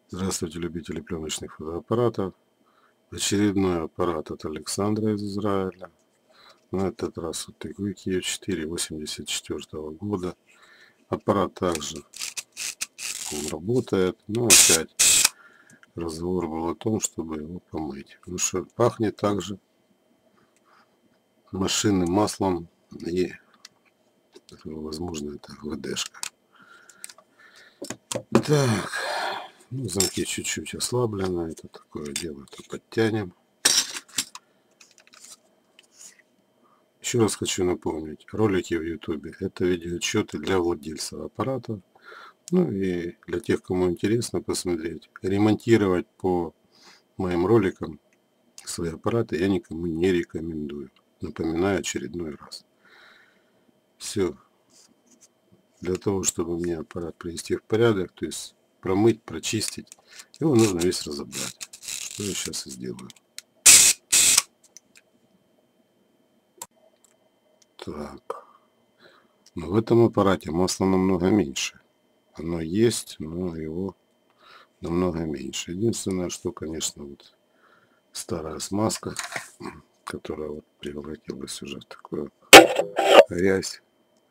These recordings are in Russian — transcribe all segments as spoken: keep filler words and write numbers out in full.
Здравствуйте, любители пленочных фотоаппаратов. Очередной аппарат от Александра из Израиля. На этот раз вот такой Q четыре восемьдесят четвёртого года. Аппарат также он работает, но опять разговор был о том, чтобы его помыть. Потому что пахнет также машинным маслом и, возможно, это ВДшка. Так, ну, замки чуть-чуть ослаблены. Это такое дело, то подтянем. Еще раз хочу напомнить, ролики в YouTube это видеоотчеты для владельцев аппарата. Ну и для тех, кому интересно посмотреть, ремонтировать по моим роликам свои аппараты я никому не рекомендую. Напоминаю очередной раз. Все. Для того, чтобы мне аппарат привести в порядок, то есть промыть, прочистить, его нужно весь разобрать. Что я сейчас и сделаю. Так. Но в этом аппарате масла намного меньше. Оно есть, но его намного меньше. Единственное, что, конечно, вот старая смазка, которая вот превратилась уже в такую грязь.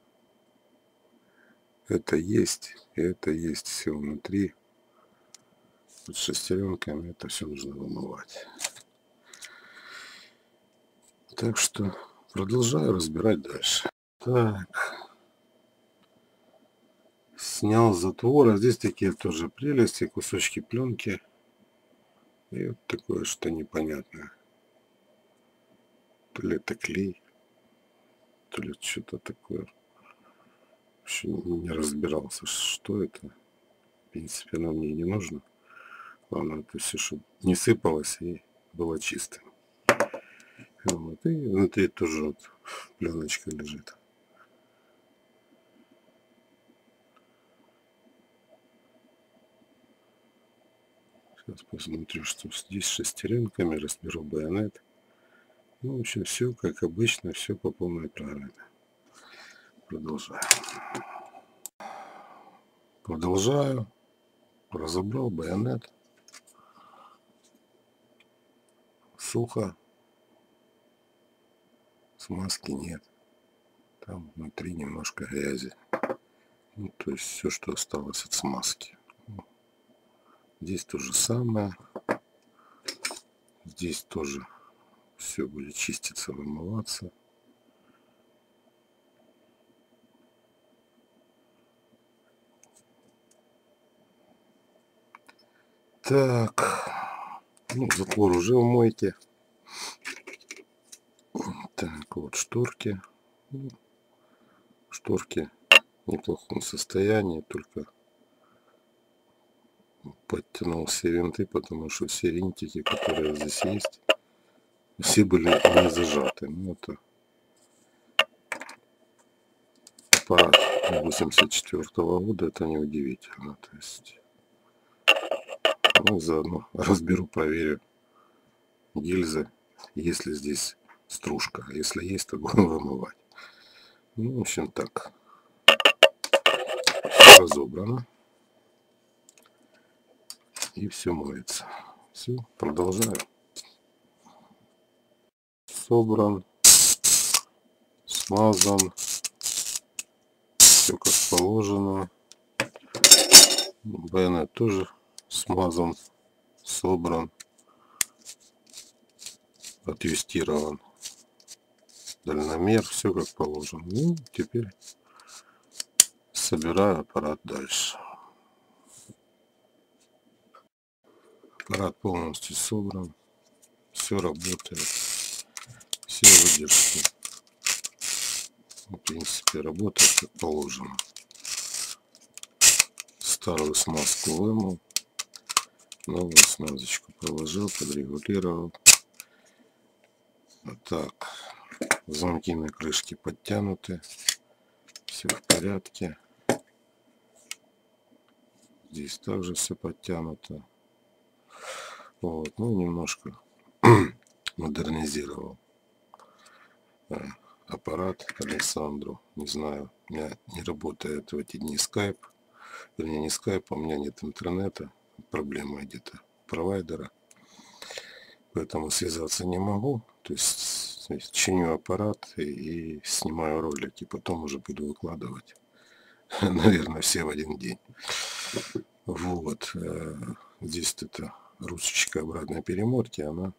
Это есть, и это есть все внутри. Вот шестеренками это все нужно вымывать. Так что продолжаю разбирать дальше. Так. Снял затвор, а здесь такие тоже прелести, кусочки пленки. И вот такое что непонятное. То ли это клей, то ли что-то такое. Вообще не разбирался, что это. В принципе, оно мне не нужно. Главное, это все, чтобы не сыпалось и было чистым. Вот. И внутри тоже вот пленочка лежит. Сейчас посмотрю, что здесь с шестеренками, разберу байонет. Ну, в общем, все как обычно, все по полной программе. Продолжаю. Продолжаю. Разобрал байонет. Сухо. Смазки нет. Там внутри немножко грязи. Ну, то есть все, что осталось от смазки. Здесь то же самое. Здесь тоже все будет чиститься, вымываться. Так. Ну, затвор уже в мойке. Так, вот шторки. Шторки в неплохом состоянии, только подтянул все винты, потому что все винтики, которые здесь есть, все были не зажаты. Ну, это аппарат восемьдесят четвёртого года, это неудивительно. То есть, ну, заодно разберу, проверю гильзы, если здесь стружка. Если есть, то буду вымывать. Ну, в общем, так. Все разобрано. И все моется. Все, продолжаю. Собран, смазан, все как положено. Байонет тоже смазан, собран, отъюстирован. Дальномер, все как положено. Ну, теперь собираю аппарат дальше. Аппарат полностью собран, все работает, все выдержки. В принципе, работает как положено. Старую смазку вымыл, новую смазочку положил, подрегулировал. Вот так. Замки на крышке подтянуты, все в порядке. Здесь также все подтянуто. Вот, ну немножко модернизировал аппарат Александру. Не знаю, у меня не работает в эти дни скайп. Вернее, не скайп, у меня нет интернета. проблема где-то провайдера. Поэтому связаться не могу. То есть чиню аппарат и, и снимаю ролики. Потом уже буду выкладывать. Наверное, все в один день. Вот. Здесь это ручечка обратной перемотки. Она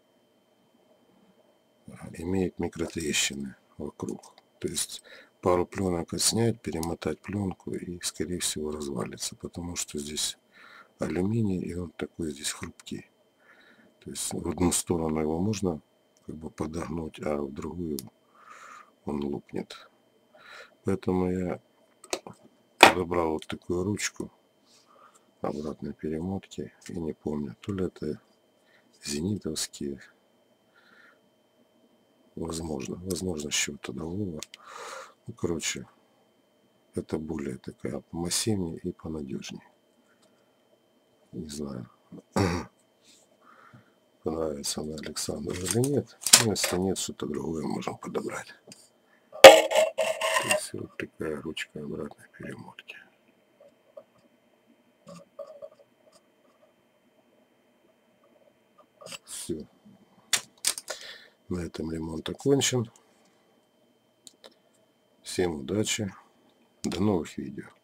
имеет микротрещины вокруг. То есть пару пленок снять, перемотать пленку и, скорее всего, развалится. Потому что здесь алюминий, и он такой здесь хрупкий. То есть в одну сторону его можно как бы подогнуть, а в другую он лопнет. Поэтому я подобрал вот такую ручку обратной перемотки. И не помню, то ли это зенитовские. Возможно. Возможно, счета доллара. Ну, короче, это более такая помассивнее и понадежнее. Не знаю, понравится она Александру или нет. Но если нет, что-то другое можем подобрать. То есть вот такая ручка обратной перемотки. Все. На этом ремонт окончен. Всем удачи. До новых видео.